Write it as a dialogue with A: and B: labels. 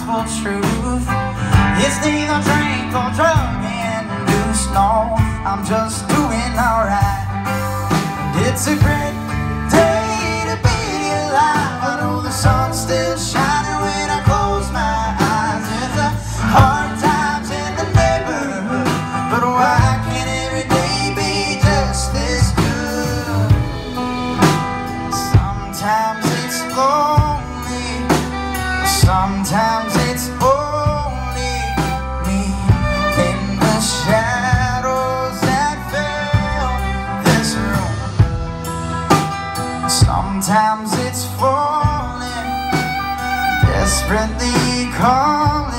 A: gospel truth. It's neither drink or drug induced, no, I'm just doing alright. And it's a great day to be alive. I know the sun's still shining when I close my eyes. There's a hard times in the neighborhood, but why can't every day be just this good? Sometimes it's lonely, sometimes it's only me in the shadows that fill this room. Sometimes it's falling, desperately calling.